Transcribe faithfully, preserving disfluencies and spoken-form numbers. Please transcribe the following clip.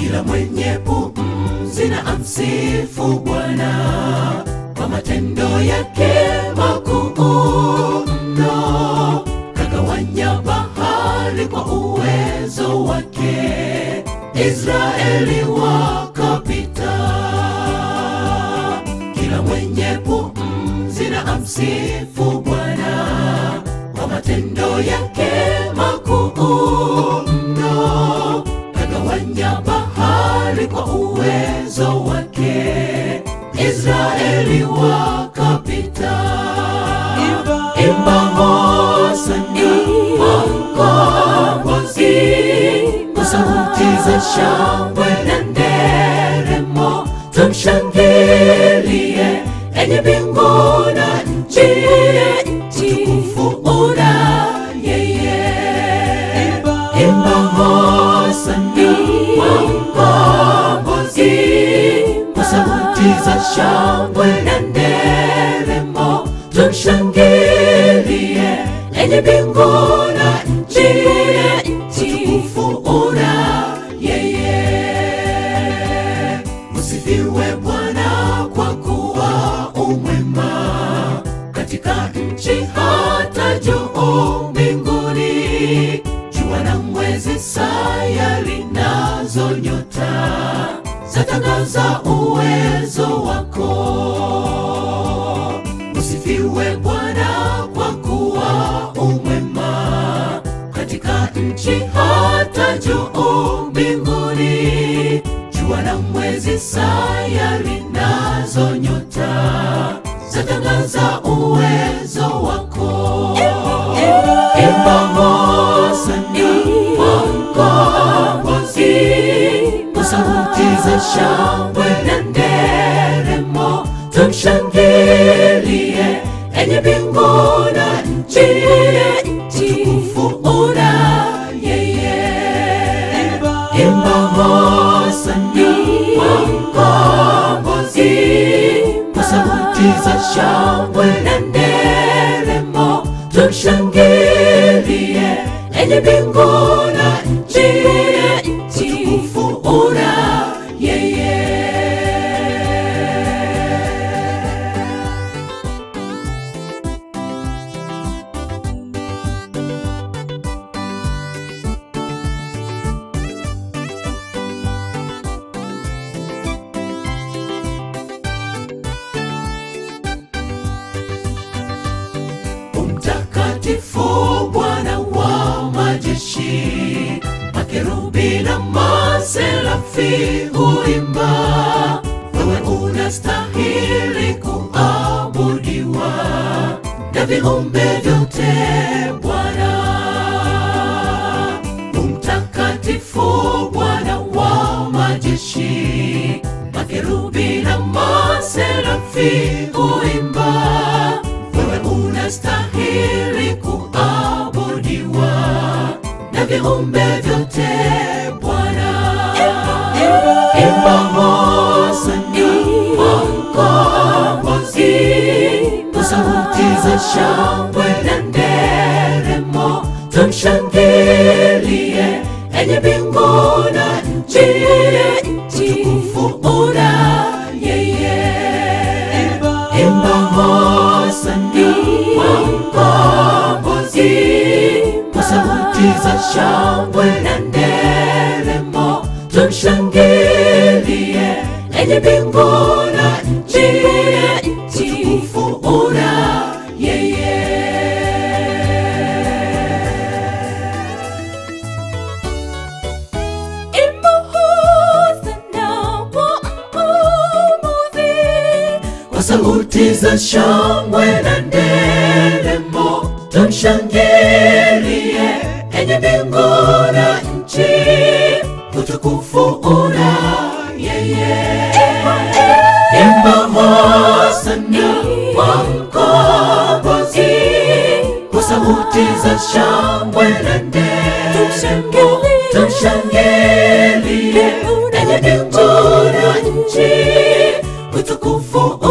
Kila mwenye pumzi na amsifu Bwana kwa matendo yake makuu mno. Kagawanya bahari kwa uwezo wake, Israeli wakapita. Kila mwenye pumzi na amsifu Bwana kwa matendo yake makuu mno. Kagawanya bahari kwa uwezo wake, Israeli wakapita. Imba hosana kwa mkombozi, kwa sauti za shangwe na nderemo tumshangilie, enye mbingu na nchi, utukufu una yeye. Imba hosana kwa mkombozi, kwa sauti za shangwe na nderemo tumshangilie, enye mbingu na nchi, utukufu una yeye. Msifiwe Bwana kwa kuwa umwema, katika nchi hata juu mbinguni. Jua na mwezi, sayari nazo nyota zatangaza uwezo wako. Msifiwe Bwana kwa kuwa umwema, katika nchi hata juu mbinguni. Jua na mwezi, sayari nazo nyota zatangaza uwezo wako. Imba hosana kwa mkombozi, kwa sauti za shangwe na nderemo tumshangilie, enye mbingu na nchi, utukufu una yeye. Imba hosana kwa mkombozi, kwa sauti za shangwe na nderemo tumshangilie, enye mbingu na nchi, utukufu una yeye. Mtakatifu Bwana wa majeshi, makerubi na maserafi huimba. Wewe unastahili kuabudiwa na viumbe vyote Bwana. Mtakatifu Bwana wa majeshi, makerubi na maserafi huimba. Wewe unastahili kuabudiwa na viumbe vyote Bwana. Imba hosana kwa mkombozi, kwa sauti za shangwe na nderemo tumshangilie, enye mbingu na nchi, utukufu una yeye. Imba hosana kwa mkombozi, kwa sauti za shangwe na nderemo tumshangilie, enye mbingu na nchi, utukufu una yeye. Imba hosana kwa mkombozi, kwa sauti za shangwe na nderemo tumshangilie, enye mbingu na nchi, utukufu una yeye. Imba hosana kwa mkombozi, kwa sauti za shangwe na nderemo tumshangilie, enye mbingu na nchi, utukufu